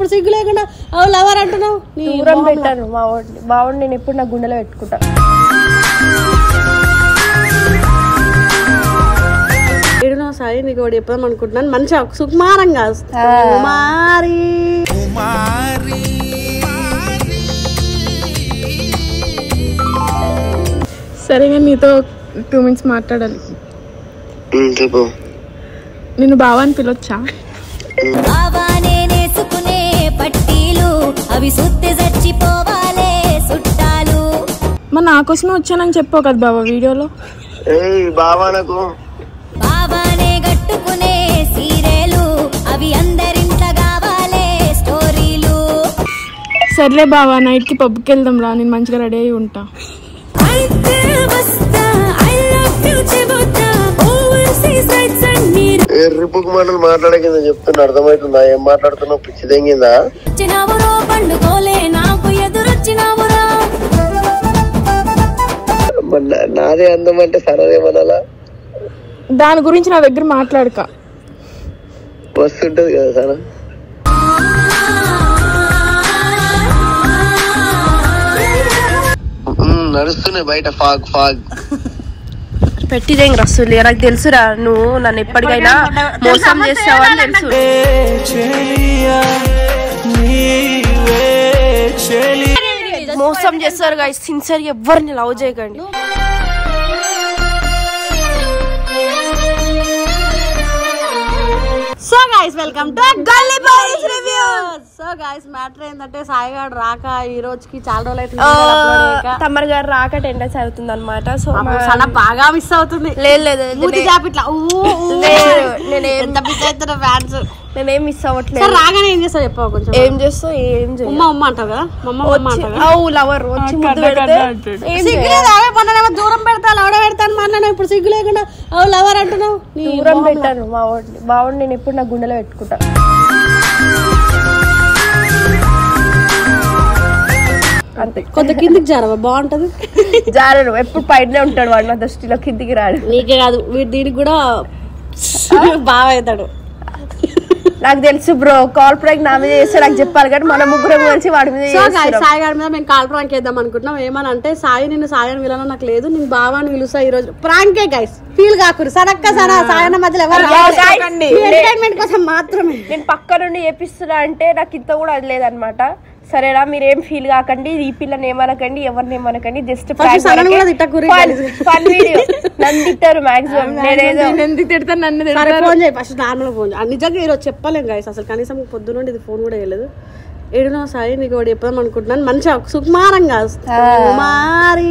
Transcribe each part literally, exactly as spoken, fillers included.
ఇప్పుడు సిగ్గు లేకుండా లవర్ అంటున్నావు. దూరం పెట్టాను మా వాడిని. మా వాడిని నేను ఎప్పుడు నా గుండెలో పెట్టుకుంటా. ఏడునో సాయి నీకు ఒకటి చెప్దాం అనుకుంటున్నాను. మంచిగా సుకుమారంగా కుమారి సరేగా నీతో టూ మినిట్స్ మాట్లాడాలి. నిన్ను బావా అని పిలవచ్చా? మా నా కోసమే వచ్చానని చెప్పావు కదా బాబా వీడియోలో. బాబానే గట్టుకునే సీరేలు అవి అందరింట్ల కావాలే స్టోరీలు. సర్లే బావా నైట్ కి పబ్కి వెళ్దాం రా, నేను మంచిగా రెడీ అయి ఉంటా. ఎర్రిపుకు మాటలు మాట్లాడకింద చెప్తున్నా అర్థమవుతుందా? ఏం మాట్లాడుతున్నావు? పిచ్చి తెంగిందా? నాదే అందం అంటే సరదేమనాలా? దాని గురించి నా దగ్గర మాట్లాడక వస్తుంటది కదా సరే. నడుస్తున్నాయి బయట ఫాగ్ ఫాగ్ పెట్టిదేం రసూలి. నాకు తెలుసురా నువ్వు నన్ను ఎప్పటికైనా మోసం చేస్తావని తెలుసు. మోసం చేస్తారు గాయ్స్, సిన్సియర్గా ఎవరిని లవ్ చేయకండి. So guys welcome to gully boys reviews. So guys matter ఏంటంటే సాయి గారు రాక ఈ రోజుకి చాలా రోజులు అయితే తమ్మర్ గారు రాక టెన్ డేస్ అవుతుంది అనమాట. సో చాలా బాగా మిస్ అవుతుంది. లేదు లేదు ఎంత మిస్ అవుతున్నా ఫ్యాన్స్. నేనేం మిస్ అవ్వట్లేదు. రాగానే ఏం చేస్తావు చెప్పావు? కొంచెం ఏం చేస్తావు? ఏం చేయ ఉమ్మ ఉమ్మ అంటావు కదా, మమ్మ ఉమ్మ అంటావు. లవర్ వచ్చి ముద్దు పెడితే సిగ్గులేదు. అవే మొన్న దూరం పెడతా లవడ పెడతాను మాట్లాడినా, ఇప్పుడు సిగ్గు లేకుండా లవర్ అంటున్నావు. దూరం పెట్టాను మా వాడిని. మా వాడిని నేను ఎప్పుడు నా గుండెలో పెట్టుకుంటా. అంతే. కొంత కిందికి జారవా బాగుంటది. జారను, ఎప్పుడు పైనే ఉంటాడు వాడు, నా దృష్టిలో కిందికి రాడు. నీకే కాదు వీడు దీనికి కూడా బాగా అవుతాడు. నాకు తెలుసు బ్రో, కాల్ ప్రాంక్ నా మీద చేస్తే నాకు చెప్పాలి కానీ మన ముగ్గురం కలిసి వాడి మీద. సాయి గారి మీద మేము కాల్ ప్రాంక్ వేద్దాం అనుకుంటున్నాం. ఏమని అంటే సాయి నిన్ను సాయి అని పిలవడం నాకు లేదు, నేను బావా అని పిలుస్తా ఈ రోజు. ప్రాంకే గైస్, ఫీల్ కాకురు సరక్క సరా సాయన మధ్యలో ఎంటర్టైన్మెంట్ కోసం మాత్రమే. నేను పక్క నుండి చేపిస్తున్నా అంటే నాకు ఇంత కూడా అది లేదనమాట. సరేనా, మీరేం ఫీల్ కాకండి, ఈ పిల్లని ఏమనకండి, ఎవరిని ఏమనకండి, జస్ట్ ఫన్ వీడియో. నన్ను తిట్టారు మాక్సిమం, తిడతాను నన్ను. ఫోన్ చేయి ఫస్ట్, నార్మల్ ఫోన్. నిజంగా ఈరోజు చెప్పలేం గైస్, అసలు కనీసం పొద్దు నుండి ఇది ఫోన్ కూడా వేయలేదు. ఏడునో సాయి నీకు ఒకటి చెప్దాం అనుకుంటున్నాను. మంచిగా సుకుమారంగా కుమారి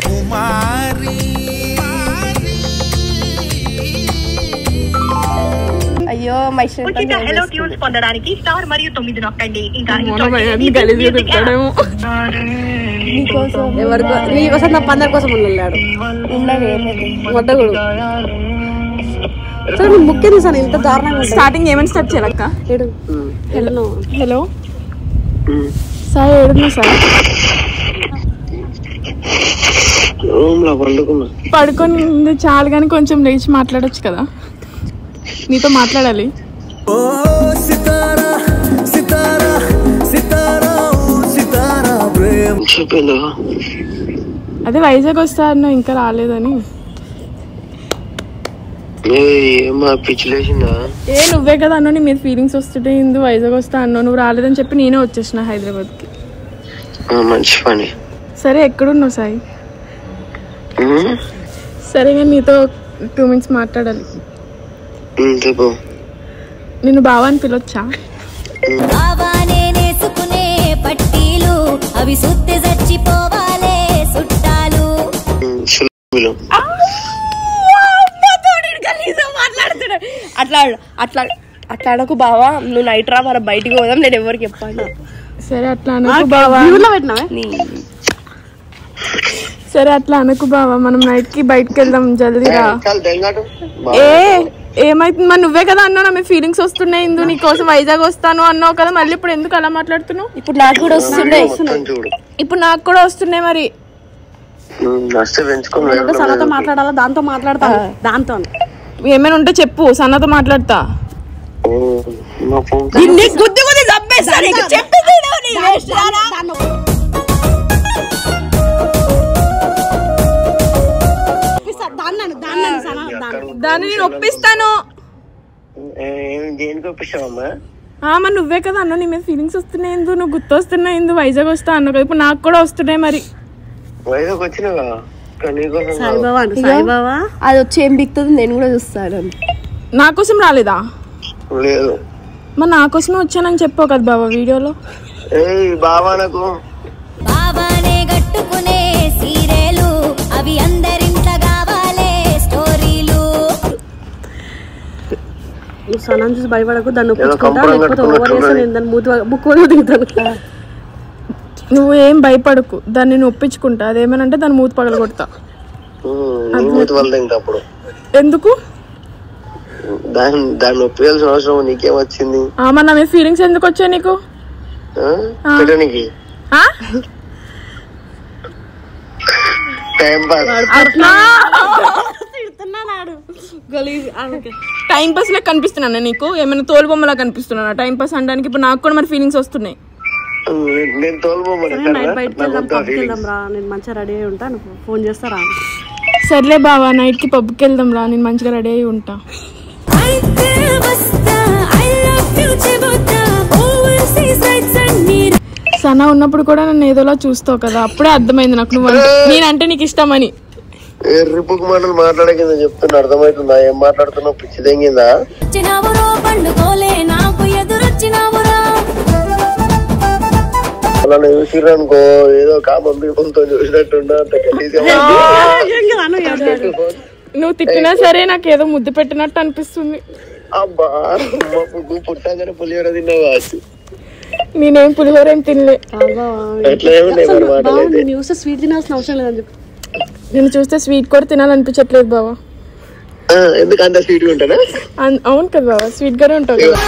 అయ్యో పొందడానికి స్టార్ మరియు తొమ్మిది నొక్కండి. ఎవరికో నీకోసం తప్ప అందరి కోసం ఉన్నాడు మొట్టగుడు. సరే నువ్వు ముఖ్యం సార్ ఇంత దారుణంగా. స్టార్టింగ్ ఏమని స్టార్ట్ చేయాలక్క? ఏడు హలో హలో సార్ ఏడున్నా సార్? పడుకొని చాలు కానీ కొంచెం లేచి మాట్లాడొచ్చు కదా, నీతో మాట్లాడాలి. అదే వైజాగ్ వస్తా అన్నా ఇంకా రాలేదని. ఏ నువ్వే కదా అన్నా నీ మీద ఫీలింగ్స్ వస్తుంటే ఇందు వైజాగ్ వస్తా అన్నా, నువ్వు రాలేదని చెప్పి నేనే వచ్చేసిన హైదరాబాద్ కి. సరే ఎక్కడున్నావు సాయి? సరేగా నీతో టూ మినిట్స్ మాట్లాడాలి. నిన్ను బావా అని పిలవచ్చా? బాబానే నేసుకునే పట్టీలు అవి సుత్తే చచ్చిపోవాలే సుట్టాలు. అట్లా అట్లా అట్లా అనకు బావా, నువ్వు నైట్ రా మనం బయటికి పోదాం, నేను ఎవరికి చెప్పాను. సరే అట్లా అనకు బావా. సరే అట్లా అనకు బావా, మనం నైట్ కి బయటకి వెళ్దాం జల్దీగా. ఏ ఏమైతుంది మరి? నువ్వే కదా అన్నావు నా మీద ఫీలింగ్స్ వస్తున్నాయి ఇందు, నీ కోసం వైజాగ్ వస్తాను అన్నావు కదా, మళ్ళీ ఇప్పుడు ఎందుకు అలా మాట్లాడుతున్నావు? ఇప్పుడు నాకు కూడా వస్తున్నాయి, ఇప్పుడు నాకు కూడా వస్తున్నాయి. మరి సన్నతో మాట్లాడాలా? దాంతో మాట్లాడతా. దాంతో ఏమైనా ఉంటే చెప్పు, సన్నతో మాట్లాడతా. గుద్ది గుద్ది దాన్ని నేను ఒప్పిస్తాను. దేనికి ఒప్పిస్తావమ్మా? మరి నువ్వే కదా అన్న నీ మీద ఫీలింగ్స్ వస్తున్నాయి, ఎందు నువ్వు గుర్తు వస్తున్నాయి, ఎందు వైజాగ్ వస్తా అన్నావు కదా, ఇప్పుడు నాకు కూడా వస్తున్నాయి. మరి వైజాగ్ వచ్చినావా? అది వచ్చి ఏం బిక్తుంది నేను కూడా చూస్తాను. నా కోసం రాలేదా? లేదు. మరి నా కోసమే వచ్చానని చెప్పావు కదా బాబా వీడియోలో. బాబా నాకు బాబానే గట్టుకునే సీరేలు అవి అందరింట్ల కావాలే స్టోరీలు. నువ్వు సనం చూసి భయపడకు, దాన్ని ఒప్పించుకుంటా, లేకపోతే ఓవర్ చేసి నేను దాన్ని మూతి బుక్ దిగుతాను. నువ్వు ఏం భయపడకు, దాన్ని నేను ఒప్పించుకుంటా. అదేమనంటే దాన్ని మూతి పగల కొడతా. అప్పుడు ఎందుకు దాన్ని దాన్ని ఒప్పించాల్సిన అవసరం నీకేం వచ్చింది? మరి నా మీద ఫీలింగ్స్ ఎందుకు వచ్చాయి నీకు? టైం పాస్ లా కనిపిస్తున్నా నీకు? ఏమైనా తోలు బొమ్మలా కనిపిస్తున్నా టైం పాస్ అనడానికి? ఇప్పుడు నాకు కూడా మరి ఫీలింగ్స్ వస్తున్నాయి. బయటకి వెళ్దాం, పబ్కి వెళ్దాం రా, నేను మంచిగా రెడీ అయి ఉంటా, నువ్వు ఫోన్ చేస్తారా? సర్లే బావా, నైట్ కి పబ్కి వెళ్దాం రా, నేను మంచిగా రెడీ అయి ఉంటా. సనా ఉన్నప్పుడు కూడా నన్ను ఏదోలా చూస్తావు కదా, అప్పుడే అర్థమైంది నాకు నువ్వు నేనంటే నీకు ఇష్టమని. రిపుకు మాటలు మాట్లాడకింద చెప్తున్నా, అర్థమవుతుందా? ఏం మాట్లాడుతున్నావు? పిచ్చి తెంగిందా? అలా చూసిర్రు అనుకో, ఏదో కామం పీపుల్తో చూసినట్టుండ. నువ్వు తిట్టినా సరే నాకు ఏదో ముద్దు పెట్టినట్టు అనిపిస్తుంది. అబ్బా పుట్టాగానే పులిహోర తిన్నావు కావచ్చు. నేనేం పులిహోర ఏం తినలే. స్వీట్ తినాల్సిన అవసరం లేదని చెప్పి నేను చూస్తే స్వీట్ కూడా తినాలనిపించట్లేదు బావా. ఎందుకంత స్వీట్ గా ఉంటానా? అవును కదా బావా, స్వీట్ గానే ఉంటావు కదా.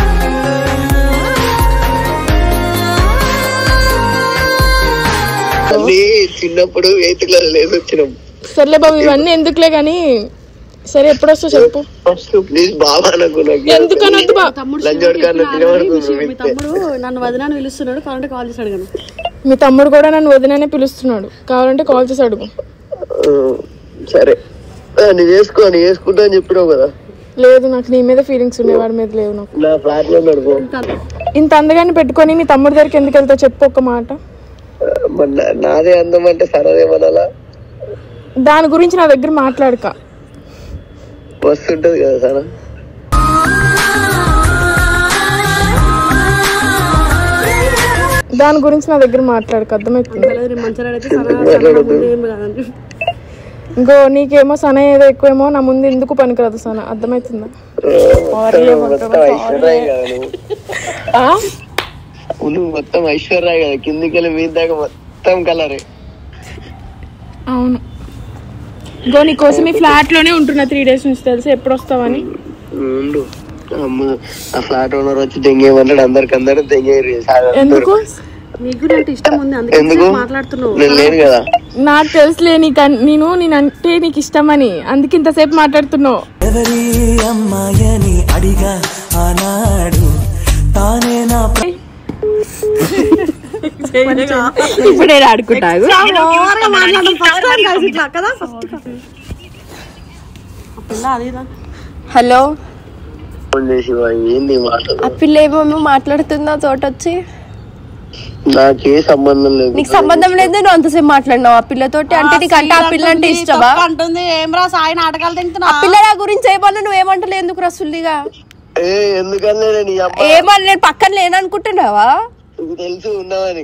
చిన్నప్పుడు ఎయిత్ క్లాస్ లేదు వచ్చినాం. సర్లే బాబు ఇవన్నీ ఎందుకులే గాని, సరే ఎప్పుడు వస్తావు చెప్పు. ప్లీజ్ బాబా నాకు ఎందుకనొద్దు బా. తమ్ముడు నన్ను వదిన పిలుస్తున్నాడు, కావాలంటే కాల్ చేసి అడగను. మీ తమ్ముడు కూడా నన్ను వదిననే పిలుస్తున్నాడు, కావాలంటే కాల్ చేసి అడుగు. సరే నీ చేసుకో, నీ చేసుకుంటా అని చెప్పినావు కదా. లేదు నాకు నీ మీద ఫీలింగ్స్ ఉన్నాయి, వాడి మీద లేవు నాకు. నా ఫ్లాట్ లో నడుపు. ఇంత అందగాన్ని పెట్టుకొని మీ తమ్ముడి దగ్గరికి ఎందుకు వెళ్తావు చెప్పు ఒక్క మాట. నాదే అందం అంటే సరదేమనాలా? దాని గురించి నా దగ్గర మాట్లాడక. వస్తుంటది కదా సరే. దాని గురించి నా దగ్గర మాట్లాడక, అర్థమవుతుంది. ఇంకో నీకేమో సన ఏదో ఎక్కువేమో, నా ముందు ఎందుకు పనికిరాదు సన, అర్థమవుతుందా? మొత్తం ఐశ్వర్య కదా, కిందికి మీద దాకా మొత్తం కలరే. అవును ఇంకో నీకోసం ఈ ఫ్లాట్ లోనే ఉంటున్నా త్రీ డేస్ నుంచి, తెలుసు ఎప్పుడు వస్తావని. ఆ ఫ్లాట్ ఓనర్ వచ్చి దెంగేయమన్నాడు, అందరికి అందరూ దెంగేరు. ఎందుకు? ఎందుకు లేదు కదా, నాకు తెలుసులే నీకు, నేను నేనంటే నీకు ఇష్టమని, అందుకే ఇంతసేపు మాట్లాడుతున్నావు. ఇప్పుడే ఆడుకుంటాను. హలో, ఆ పిల్ల ఏమో మాట్లాడుతుందా తోట వచ్చి? నాకే సంబంధం లేదు. నీకు సంబంధం లేదు, నువ్వు అంతసేపు మాట్లాడినావు ఆ పిల్లతోటి? అంటే నీకు అంటే ఆ పిల్ల అంటే ఇష్టమా? అంటుంది ఏమరా సాయి నాటకాలు తింటున్నా. ఆ పిల్ల గురించి ఏమన్నా నువ్వేమంటలే ఎందుకు రసుల్లిగా? ఎందుకన్నా ఏమన్నా నేను పక్కన లేననుకుంటున్నావా? తెలుసు ఉన్నావని.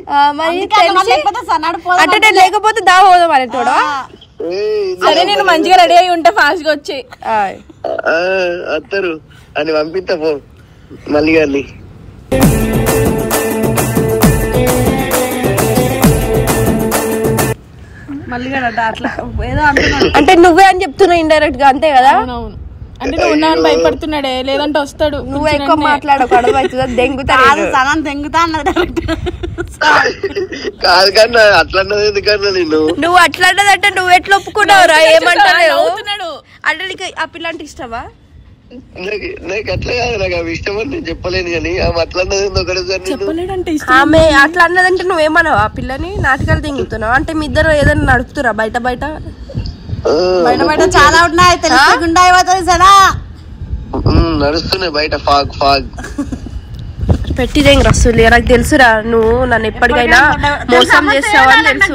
అంటే నేను లేకపోతే దా పోదాం అని తోడా. సరే నేను మంచిగా రెడీ అయి ఉంటా, ఫాస్ట్ గా వచ్చి వస్తారు అని పంపిస్తా పో మళ్ళీ గారిని. అంటే నువ్వే అని చెప్తున్నా ఇండైరెక్ట్ గా, అంతే కదా? అవునవును, అంటే నువ్వు ఉన్నావని భయపడుతున్నాడే, లేదంటే వస్తాడు. నువ్వు ఎక్కువ మాట్లాడకు, అడవుతుందా దెంగుతా దెంగుతా అన్నది కాదు కన్నా. అట్లా అన్నది ఎందుకన్నా నిన్ను? నువ్వు అట్లా అన్నదంటే నువ్వు ఎట్లా ఒప్పుకున్నావురా? ఏమంటావు? అంటే నీకు ఆ పిల్ల అంటే ఇష్టమా? నాకు నాకు అట్లా కాదు, నాకు అవి ఇష్టం అని నేను చెప్పలేను కానీ ఆమె అట్లా అన్నది ఒకటేసారి చెప్పలేడంటే ఆమె అట్లా అన్నదంటే నువ్వేమన్నావు ఆ పిల్లని నాటకాలు దింగుతున్నావు అంటే మీ ఇద్దరు ఏదైనా నడుపుతురా బయట బయట బయట బయట చాలా ఉన్నాయి తెలియకుండా అయిపోతుంది సనా నడుస్తున్నాయి బయట ఫాగ్ ఫాగ్ పెట్టిదేం రసూలి నాకు తెలుసురా నువ్వు నన్ను ఎప్పటికైనా మోసం చేస్తావని తెలుసు.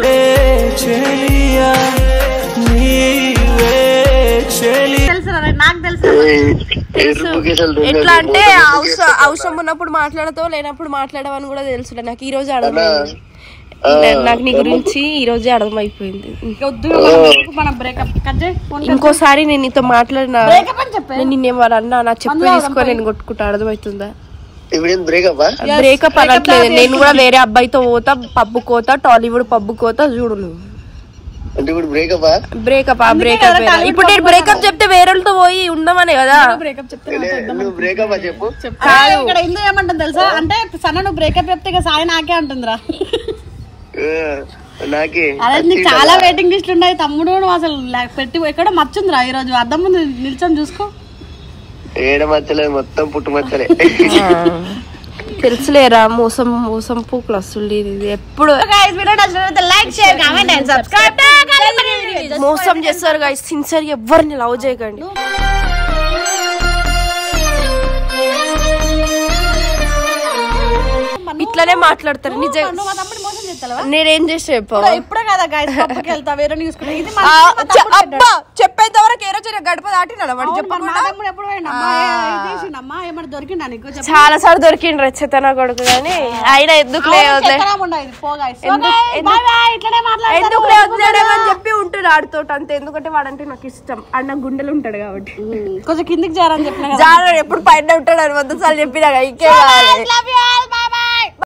నాకు తెలుసు ఎట్లా అంటే అవసరం అవసరం ఉన్నప్పుడు మాట్లాడతావు లేనప్పుడు మాట్లాడవని కూడా తెలుసు నాకు ఈ రోజు అర్థమైంది. నాకు నీ గురించి ఈ రోజే అర్థమైపోయింది. ఇంకోసారి నేను నీతో మాట్లాడినా నేను నిన్నేమన్నా నా చెప్పు తీసుకొని నేను కొట్టుకుంటా అర్థమవుతుందా? బ్రేకప్ అనట్లేదు, నేను కూడా వేరే అబ్బాయితో పోతా పబ్బు కోతా టాలీవుడ్ పబ్బు కోతా చూడు నువ్వు. బ్రేకప్ బ్రేకప్ ఇప్పుడు నేను బ్రేకప్ చెప్తే వేరే వాళ్ళతో పోయి ఉండమనే కదా. బ్రేకప్ చెప్తే ఇక్కడ ఎందుకు ఏమంటుంది తెలుసా అంటే సన్న నువ్వు బ్రేకప్ చెప్తే ఇక సాయి నాకే అంటుందిరా. అదే నీకు చాలా వెయిటింగ్ లిస్ట్ ఉన్నాయి తమ్ముడు, నువ్వు అసలు పెట్టి ఎక్కడో మర్చుందిరా ఈ రోజు అద్దం ముందు నిల్చొని చూసుకో. ఏడ మచ్చలేదు మొత్తం పుట్టు మచ్చలే. తెలుసులేరా మోసం మోసం పూకులు వస్తుంది ఎప్పుడు మోసం చేస్తారు గాయస్. సిన్సియర్ ఎవరిని లవ్ చేయకండి. ఇట్లానే మాట్లాడతారు నిజంగా. నేనేం చేసి చెప్పావు ఇప్పుడే కదా వెళ్తా వేరే అబ్బా చెప్పేంత వరకు ఏ రోజు గడప దాటినా వాడు చెప్పకుండా చాలా సార్లు దొరికిండ్రు రెచ్చతన కొడుకు కానీ ఆయన ఎందుకు ఎందుకు లేదని చెప్పి ఉంటాడు ఆడితో అంతే. ఎందుకంటే వాడంటే నాకు ఇష్టం, అన్న గుండెలు ఉంటాడు కాబట్టి. కొంచెం కిందికి జారని చెప్పిన జార ఎప్పుడు పైన ఉంటాడు అని వంద సార్లు చెప్పినా ఇంకే